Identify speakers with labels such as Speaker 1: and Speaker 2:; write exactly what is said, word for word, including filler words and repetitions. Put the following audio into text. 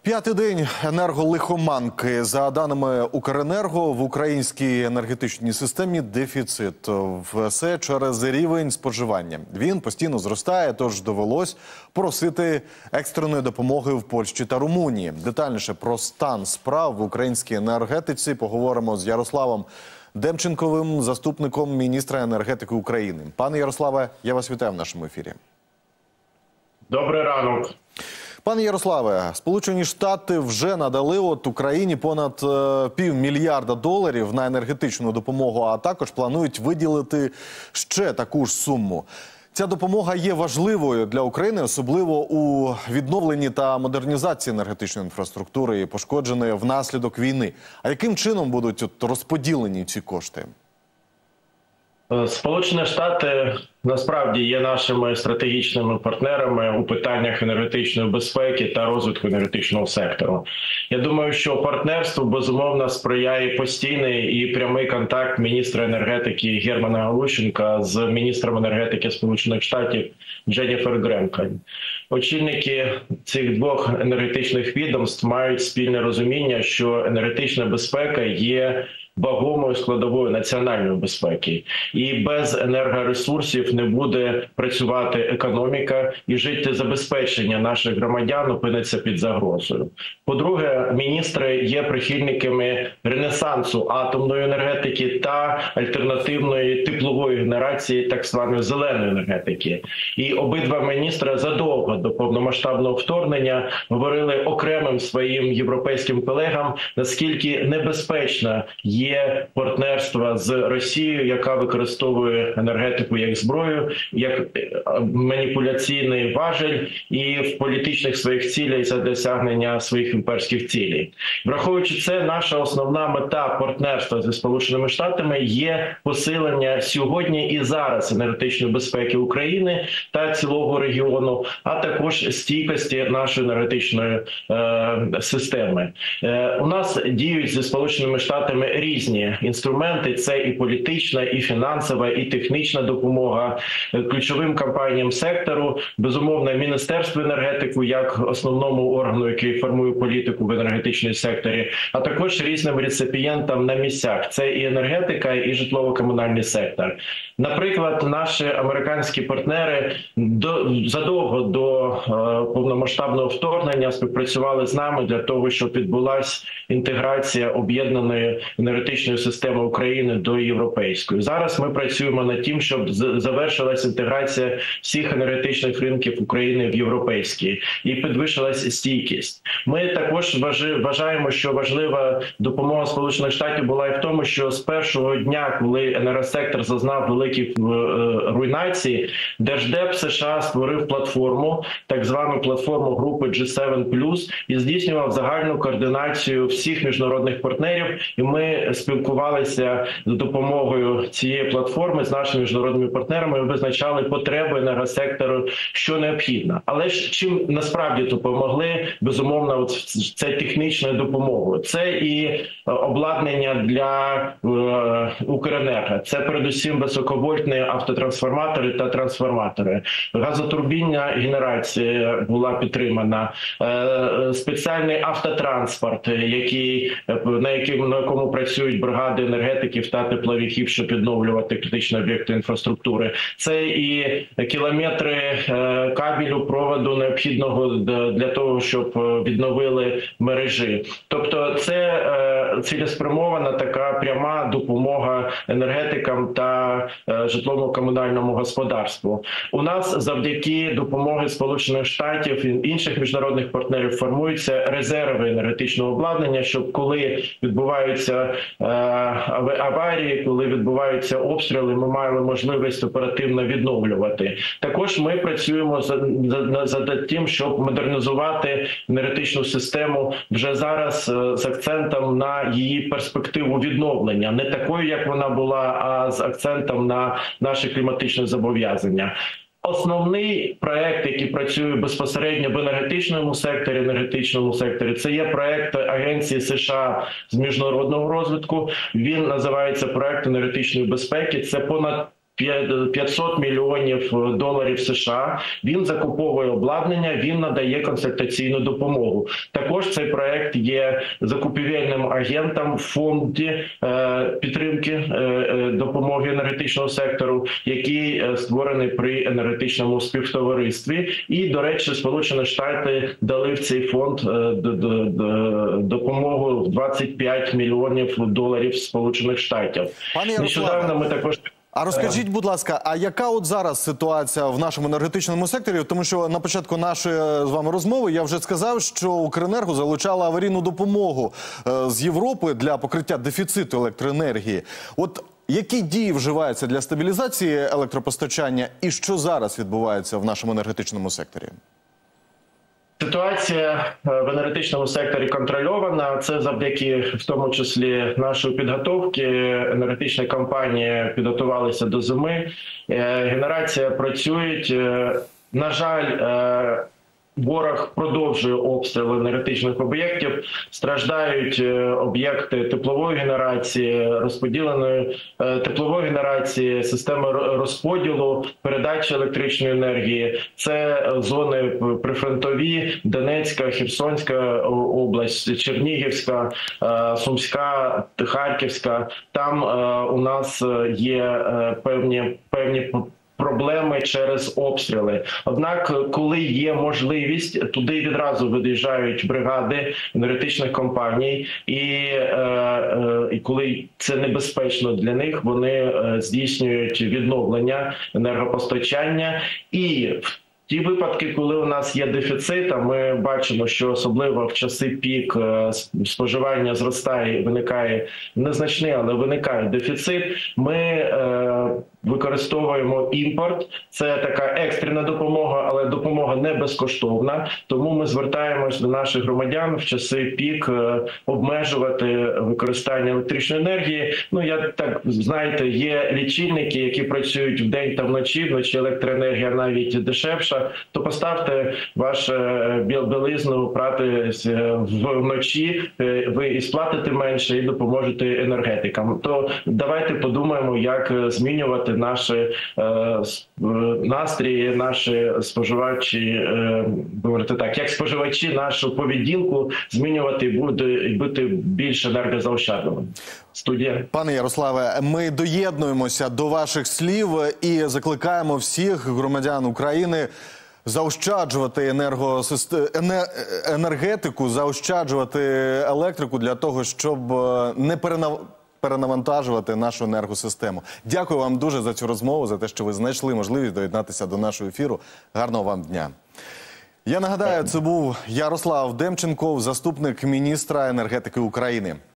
Speaker 1: П'ятий день енерголихоманки. За даними Укренерго, в українській енергетичній системі дефіцит. Все через рівень споживання. Він постійно зростає, тож довелось просити екстреної допомоги в Польщі та Румунії. Детальніше про стан справ в українській енергетиці поговоримо з Ярославом Демченковим, заступником міністра енергетики України. Пане Ярославе, я вас вітаю в нашому ефірі.
Speaker 2: Добрий ранок.
Speaker 1: Пане Ярославе, Сполучені Штати вже надали от Україні понад е, півмільярда доларів на енергетичну допомогу, а також планують виділити ще таку ж суму. Ця допомога є важливою для України, особливо у відновленні та модернізації енергетичної інфраструктури, пошкодженої внаслідок війни. А яким чином будуть от розподілені ці кошти?
Speaker 2: Сполучені Штати насправді є нашими стратегічними партнерами у питаннях енергетичної безпеки та розвитку енергетичного сектору. Я думаю, що партнерству, безумовно, сприяє постійний і прямий контакт міністра енергетики Германа Галущенка з міністром енергетики Сполучених Штатів Дженніфер Гренкен. Очільники цих двох енергетичних відомств мають спільне розуміння, що енергетична безпека є вагомою складовою національної безпеки. І без енергоресурсів не буде працювати економіка, і життєзабезпечення наших громадян опиниться під загрозою. По-друге, міністри є прихильниками ренесансу атомної енергетики та альтернативної теплової генерації, так званої зеленої енергетики. І обидва міністри задовго до повномасштабного вторгнення говорили окремим своїм європейським колегам, наскільки небезпечна є Є партнерство з Росією, яка використовує енергетику як зброю, як маніпуляційний важель і в політичних своїх цілях за досягнення своїх імперських цілей. Враховуючи це, наша основна мета партнерства зі Сполученими Штатами є посилення сьогодні і зараз енергетичної безпеки України та цілого регіону, а також стійкості нашої енергетичної е, системи. Е, у нас діють зі Сполученими Штатами різні Різні інструменти – це і політична, і фінансова, і технічна допомога ключовим компаніям сектору, безумовно, Міністерство енергетики як основному органу, який формує політику в енергетичному секторі, а також різним реципієнтам на місцях. Це і енергетика, і житлово-комунальний сектор. Наприклад, наші американські партнери до, задовго до е, повномасштабного вторгнення співпрацювали з нами для того, щоб відбулася інтеграція об'єднаної енергетичної системи України до європейської. Зараз ми працюємо над тим, щоб завершилась інтеграція всіх енергетичних ринків України в європейські і підвищилась стійкість. Ми також вважаємо, що важлива допомога Сполучених Штатів була і в тому, що з першого дня, коли енергосектор зазнав великих руйнацій, Держдеп США створив платформу, так звану платформу групи джі севен плюс, і здійснював загальну координацію всіх міжнародних партнерів. І ми спілкувалися за допомогою цієї платформи з нашими міжнародними партнерами і визначали потреби енергосектору, що необхідно. Але ж чим насправді допомогли, безумовно, от це технічною допомогою. Це і обладнання для е, Укренерго, це передусім високовольтні автотрансформатори та трансформатори. Газотурбінна генерація була підтримана, е, спеціальний автотранспорт, який, на, яким, на якому працюють бригади енергетиків та тепловиків, щоб відновлювати критичні об'єкти інфраструктури. Це і кілометри е, кабелю, проводу необхідного для того, щоб відновили мережі. Тобто це е, цілеспрямована така пряма допомога енергетикам та е, житлово-комунальному господарству. У нас завдяки допомоги Сполучених Штатів і інших міжнародних партнерів формуються резерви енергетичного обладнання, щоб коли відбуваються е, аварії, коли відбуваються обстріли, ми маємо можливість оперативно відновлювати. Також ми працюємо за, за, за тим, щоб модернізувати енергетичну систему вже зараз е, з акцентом на її перспективу відновлення. Не такою, як вона була, а з акцентом на наші кліматичні зобов'язання. Основний проект, який працює безпосередньо в енергетичному секторі, енергетичному секторі, це є проект Агенції США з міжнародного розвитку. Він називається проект енергетичної безпеки. Це понад п'ятсот мільйонів доларів США. Він закуповує обладнання, він надає консультаційну допомогу. Також цей проект є закупівельним агентом в фонді е, підтримки е, допомоги енергетичного сектору, який е, створений при енергетичному співтоваристві. І, до речі, Сполучені Штати дали в цей фонд е, допомогу в двадцять п'ять мільйонів доларів Сполучених Штатів. Нещодавно ми також...
Speaker 1: А розкажіть, будь ласка, а яка от зараз ситуація в нашому енергетичному секторі? Тому що на початку нашої з вами розмови я вже сказав, що Укренерго залучала аварійну допомогу з Європи для покриття дефіциту електроенергії. От які дії вживаються для стабілізації електропостачання і що зараз відбувається в нашому енергетичному секторі?
Speaker 2: Ситуація в енергетичному секторі контрольована. Це завдяки, в тому числі, нашої підготовки. Енергетичні компанії підготувалися до зими. Генерація працює. На жаль, ворог продовжує обстріли енергетичних об'єктів, страждають об'єкти теплової генерації, розподіленої теплової генерації, системи розподілу, передачі електричної енергії. Це зони прифронтові, Донецька, Херсонська область, Чернігівська, Сумська, Харківська. Там у нас є певні певні проблеми через обстріли. Однак, коли є можливість, туди відразу виїжджають бригади енергетичних компаній, і, е, е, і коли це небезпечно для них, вони е, здійснюють відновлення енергопостачання. І в ті випадки, коли у нас є дефіцит, а ми бачимо, що особливо в часи пік споживання зростає, виникає незначний, але виникає дефіцит, ми е, використовуємо імпорт. Це така екстрена допомога, але допомога не безкоштовна. Тому ми звертаємось до наших громадян в часи пік е, обмежувати використання електричної енергії. Ну, я так, знаєте, є лічильники, які працюють вдень та вночі, вночі електроенергія навіть дешевша. То поставте вашу білизну прати вночі, ви і сплатите менше, і допоможете енергетикам. То давайте подумаємо, як змінювати наші е, настрої, наші споживачі, е, говорити так, як споживачі нашу поведінку змінювати і бути, бути більш енергозаощадливими. Студія.
Speaker 1: Пане Ярославе, ми доєднуємося до ваших слів і закликаємо всіх громадян України заощаджувати енергетику, заощаджувати електрику для того, щоб не перенавантажувати нашу енергосистему. Дякую вам дуже за цю розмову, за те, що ви знайшли можливість доєднатися до нашого ефіру. Гарного вам дня. Я нагадаю, це був Ярослав Демченков, заступник міністра енергетики України.